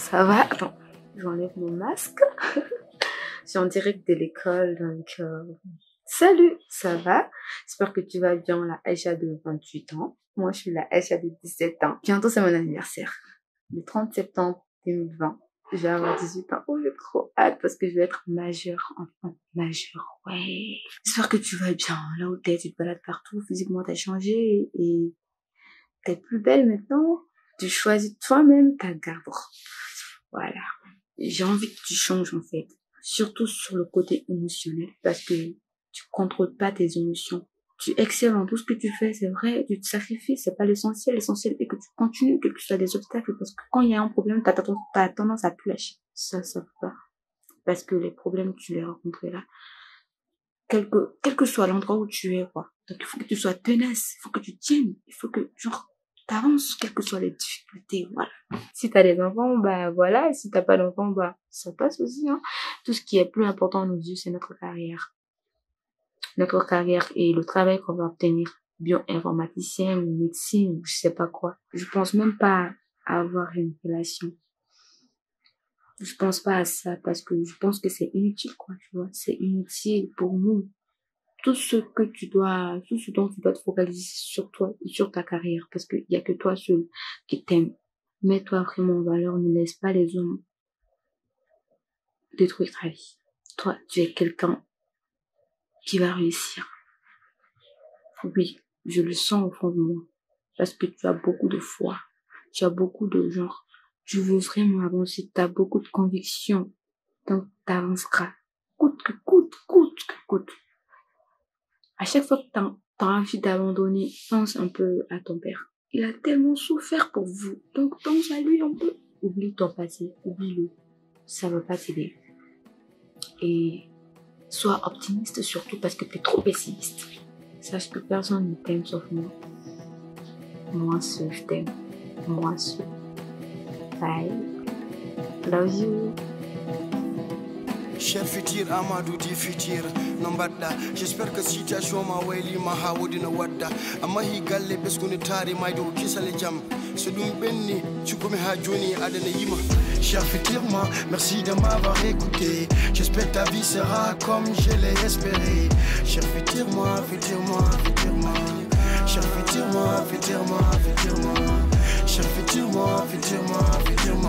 Ça va? Attends, j'enlève mon masque. Je suis en direct de l'école, donc salut, ça va? J'espère que tu vas bien, la Aïcha de 28 ans. Moi, je suis la Aïcha de 17 ans. Bientôt, c'est mon anniversaire. Le 30 septembre 2020. Je vais avoir 18 ans. Oh, j'ai trop hâte parce que je vais être majeure, enfant. Majeure, ouais. J'espère que tu vas bien. Là où t'es, tu te balades partout. Physiquement, t'as changé et t'es plus belle maintenant. Tu choisis toi-même ta garde-robe. Voilà. J'ai envie que tu changes, en fait. Surtout sur le côté émotionnel parce que tu contrôles pas tes émotions. Tu excelles en tout ce que tu fais, c'est vrai, tu te sacrifies, c'est pas l'essentiel. L'essentiel est que tu continues, quel que soit des obstacles, parce que quand il y a un problème, t'as tendance à plus lâcher. Ça peut pas. Parce que les problèmes, tu les rencontres là. Quel que soit l'endroit où tu es, quoi. Donc, il faut que tu sois tenace, il faut que tu tiennes, il faut que, genre, t'avances, quelles que soient les difficultés, voilà. Si t'as des enfants, bah voilà, et si t'as pas d'enfants, bah ça passe aussi, hein. Tout ce qui est plus important à nos yeux, c'est notre carrière. Notre carrière et le travail qu'on va obtenir. Bioinformaticien ou médecine ou je sais pas quoi. Je pense même pas à avoir une relation. Je pense pas à ça parce que je pense que c'est inutile, quoi, tu vois. C'est inutile pour nous. Tout ce dont tu dois te focaliser sur toi et sur ta carrière parce qu'il y a que toi seul qui t'aime. Mets-toi vraiment en valeur, ne laisse pas les hommes détruire ta vie. Toi, tu es quelqu'un qui va réussir. Oui, je le sens au fond de moi. Parce que tu as beaucoup de foi. Tu as beaucoup de genre. Tu veux vraiment avancer. Tu as beaucoup de conviction. Donc, tu avanceras. Coûte que coûte, coûte que coûte. À chaque fois que tu as envie d'abandonner, pense un peu à ton père. Il a tellement souffert pour vous. Donc, pense à lui un peu. Oublie ton passé. Oublie-le. Ça ne va pas t'aider. Et sois optimiste surtout parce que tu es trop pessimiste. Sache que personne ne t'aime sauf moi. Moi seul, je t'aime. Moi seul. Bye. Love you. Cher futur Amadou di futur no mbaɗɗa j'espère que situation ma waylima ha wodino wadda amma hi galle ɓesguni taari mayde ko kisale jaam so ɗum ɓenni cukkumi ha joni adana yima. Cher futur moi merci de m'avoir écouté, j'espère que ta vie sera comme je l'ai espéré. Cher futur moi, futur moi, futur moi. Cher futur moi, futur moi, futur moi. Cher futur moi, futur moi, futur moi.